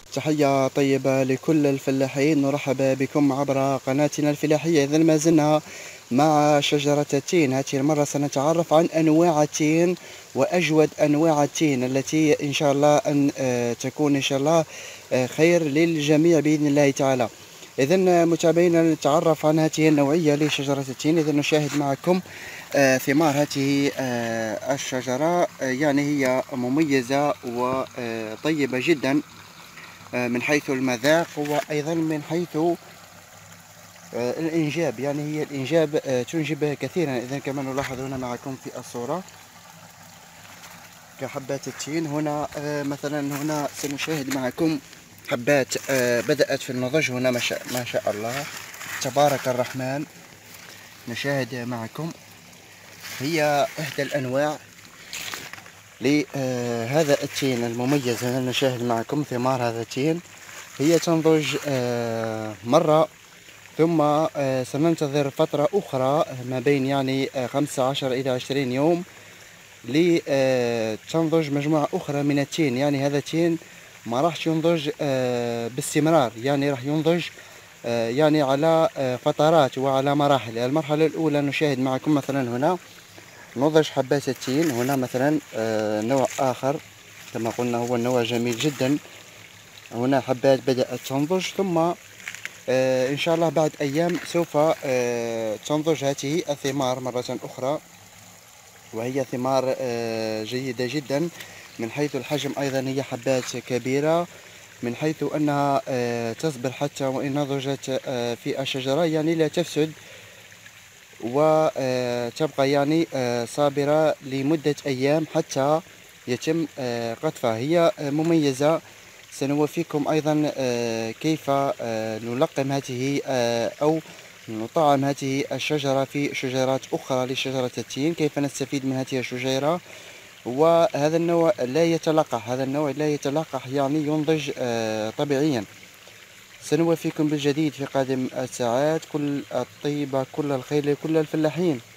تحية طيبة لكل الفلاحين، نرحب بكم عبر قناتنا الفلاحية. إذا ما زلنا مع شجرة التين. هذه المرة سنتعرف عن أنواع التين وأجود أنواع التين التي إن شاء الله أن تكون إن شاء الله خير للجميع بإذن الله تعالى. إذا متابعينا نتعرف عن هذه النوعية لشجرة التين. إذا نشاهد معكم ثمار هذه الشجرة، يعني هي مميزة وطيبة جدا من حيث المذاق وأيضا من حيث الإنجاب. يعني هي الإنجاب تنجب كثيرا. إذا كما نلاحظ هنا معكم في الصورة كحبات التين. هنا مثلا هنا سنشاهد معكم حبات بدأت في النضج. هنا ما شاء الله تبارك الرحمن. نشاهد معكم هي إحدى الأنواع لهذا التين المميز. هنا نشاهد معكم ثمار هذا التين. هي تنضج مرة، ثم سننتظر فترة أخرى ما بين يعني 15 إلى 20 يوم لتنضج مجموعة أخرى من التين. يعني هذا التين ما راح ينضج باستمرار، يعني راح ينضج يعني على فترات وعلى مراحل. المرحلة الأولى نشاهد معكم مثلا هنا نضج حبات التين. هنا مثلا نوع آخر كما قلنا هو النوع جميل جدا. هنا حبات بدأت تنضج، ثم إن شاء الله بعد أيام سوف تنضج هذه الثمار مرة أخرى، وهي ثمار جيدة جدا من حيث الحجم. أيضا هي حبات كبيرة من حيث أنها تصبر حتى وإن نضجت في الشجرة، يعني لا تفسد وتبقى يعني صابرة لمدة أيام حتى يتم قطفها. هي مميزة. سنوفيكم أيضا كيف نلقم هذه أو نطعم هذه الشجرة في شجرات أخرى لشجرة التين، كيف نستفيد من هذه الشجيرة. وهذا النوع لا يتلقح، هذا النوع لا يتلقح، يعني ينضج طبيعيا. سنوفيكم بالجديد في قادم الساعات. كل الطيبة كل الخير لكل الفلاحين.